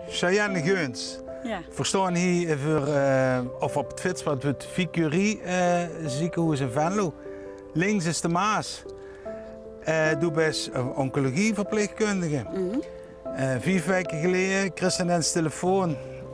Cheyenne Geuns. Ja. Verstaan hier voor, of op het fietspad het Vicurie ziekenhuis in Venlo. Links is de Maas. Doe best oncologie verpleegkundige. 4 weken geleden kreeg ze een telefoon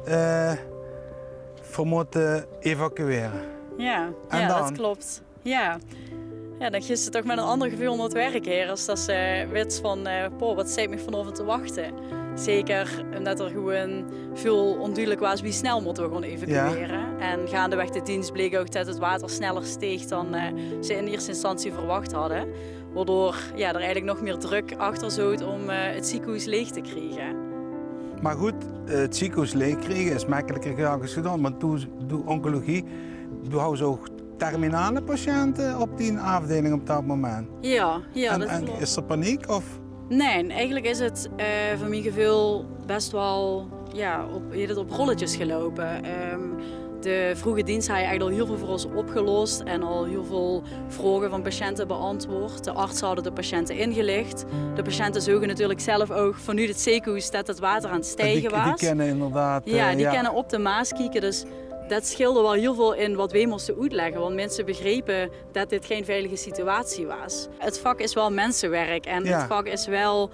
voor moeten evacueren. Ja, ja dat klopt. Ja. Ja, dan gist ze toch met een ander gevoel naar het werk hier. Als dat ze weet van, wat zit me vanavond te wachten. Zeker omdat er gewoon veel onduidelijk was wie snel moeten we gewoon evacueren. Ja. En gaandeweg de dienst bleek ook dat het water sneller steeg dan ze in eerste instantie verwacht hadden. Waardoor er eigenlijk nog meer druk achter zat om het ziekenhuis leeg te krijgen. Maar goed, het ziekenhuis leeg krijgen is makkelijker gedaan. Maar doe oncologie, doe ze ook terminale patiënten op die afdeling op dat moment? Ja, dat klopt. En is er paniek? Of? Nee, eigenlijk is het voor mijn gevoel best wel op rolletjes gelopen. De vroege dienst had eigenlijk al heel veel voor ons opgelost en al heel veel vragen van patiënten beantwoord. De artsen hadden de patiënten ingelicht. De patiënten zogen natuurlijk zelf ook vanuit het ziekenhuis dat het water aan het stijgen was. Die kennen inderdaad... die kennen op de Maas kijken, dus dat scheelde wel heel veel in wat wij moesten uitleggen. Want mensen begrepen dat dit geen veilige situatie was. Het vak is wel mensenwerk en het vak is wel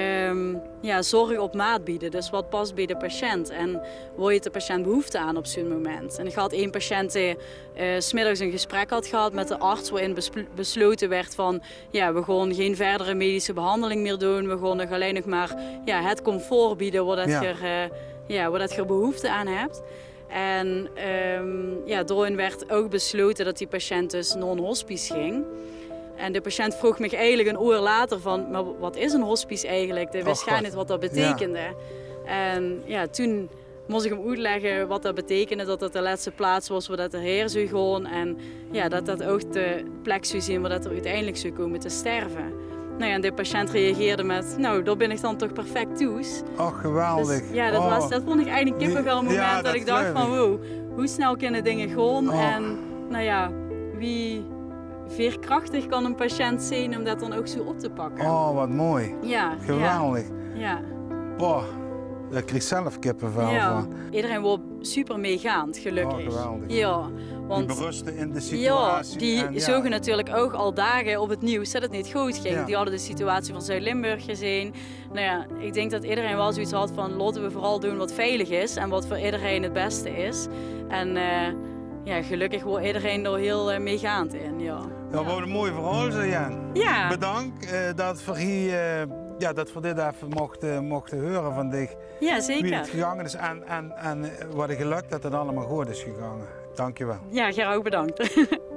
zorg op maat bieden. Dus wat past bij de patiënt en waar je de patiënt behoefte aan op zo'n moment. En ik had één patiënt die 's middags een gesprek had gehad met de arts waarin besloten werd van we gaan geen verdere medische behandeling meer doen. We gaan nog alleen nog maar het comfort bieden waar dat je behoefte aan hebt. En daarin werd ook besloten dat die patiënt dus naar een hospice ging. En de patiënt vroeg me eigenlijk een uur later van, maar wat is een hospice eigenlijk? Ik wist niet wat dat betekende. Ja. En toen moest ik hem uitleggen wat dat betekende, dat dat de laatste plaats was waar dat de heer zou gaan. En dat dat ook de plek zou zijn waar dat er uiteindelijk zou komen te sterven. Nou ja, en de patiënt reageerde met, daar ben ik dan toch perfect thuis. Oh, geweldig. Dus, dat vond ik eigenlijk kippenvel een moment dat ik dacht van, wow, hoe snel kunnen dingen gaan? En wie veerkrachtig kan een patiënt zijn om dat dan ook zo op te pakken. Oh, wat mooi. Ja. Geweldig. Ja. Boah, daar kreeg ik zelf kippenvel van. Iedereen wordt super meegaand, gelukkig. Oh, geweldig. Ja. Want, die berusten in de situatie. Ja, die zogen natuurlijk ook al dagen op het nieuws dat het niet goed ging. Ja. Die hadden de situatie van Zuid-Limburg gezien. Nou ja, ik denk dat iedereen wel zoiets had van laten we vooral doen wat veilig is en wat voor iedereen het beste is. En gelukkig wordt iedereen er heel meegaand in. Ja. Dat was een mooi verhaal, Jan. Ja. Bedankt dat we hier dat we dit even mochten horen van dich. Ja, zeker. Wie het gegaan is en wat er gelukt dat het allemaal goed is gegaan. Dank je wel. Ja, graag ook bedankt.